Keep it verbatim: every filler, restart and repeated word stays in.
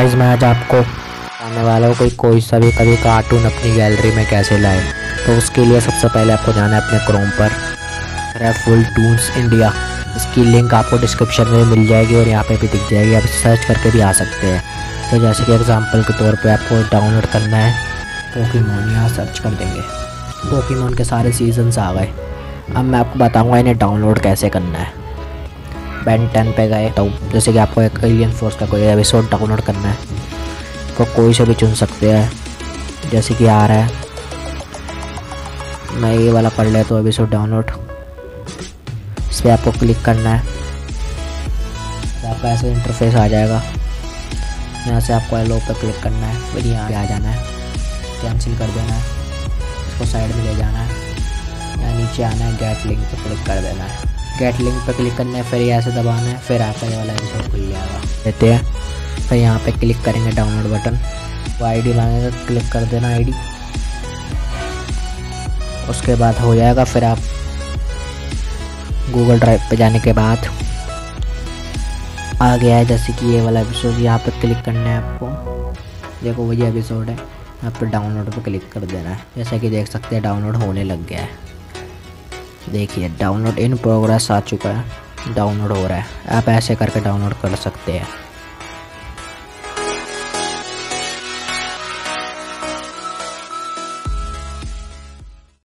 Guys मैं आज आपको बताने वाला हूँ कोई कोई सा भी कभी कार्टून अपनी गैलरी में कैसे लाए। तो उसके लिए सबसे पहले आपको जाना है अपने क्रोम पर, रेफुल टून्स इंडिया। इसकी लिंक आपको डिस्क्रिप्शन में मिल जाएगी और यहाँ पे भी दिख जाएगी, आप सर्च करके भी आ सकते हैं। तो जैसे कि एग्जांपल के तौर पे आपको डाउनलोड करना है पोकेमॉन, यहाँ सर्च कर देंगे। पोकेमॉन के सारे सीजन्स आ गए। अब मैं आपको बताऊँगा इन्हें डाउनलोड कैसे करना है। बेन टेन पे गए तो जैसे कि आपको एक एलियन फोर्स का कोई एपिसोड डाउनलोड करना है तो कोई से भी चुन सकते हैं। जैसे कि आ रहा है, मैं ये वाला कर लेता हूँ एपिसोड डाउनलोड। इस पर आपको क्लिक करना है तो आपका ऐसा इंटरफेस आ जाएगा। यहाँ से आपको एलो पे क्लिक करना है, फिर यहाँ आ जाना है, कैंसिल कर देना है, इसको साइड में ले जाना है, यहाँ नीचे आना है, गेट लिंक पे क्लिक कर देना है। गेट लिंक पे क्लिक करना है, फिर ये ऐसे दबाना है, फिर आपका ये वाला एपिसोड खुल जाएगा। देते हैं, फिर यहाँ पे क्लिक करेंगे डाउनलोड बटन, वो आईडी मांगेगा, क्लिक कर देना आईडी। उसके बाद हो जाएगा। फिर आप गूगल ड्राइव पे जाने के बाद आ गया है जैसे कि ये वाला एपिसोड, यहाँ पे क्लिक करना है आपको। देखो वही एपिसोड है, यहाँ पे डाउनलोड पे क्लिक कर देना है। जैसा कि देख सकते हैं डाउनलोड होने लग गया है। देखिए डाउनलोड इन प्रोग्रेस आ चुका है, डाउनलोड हो रहा है। आप ऐसे करके डाउनलोड कर सकते हैं।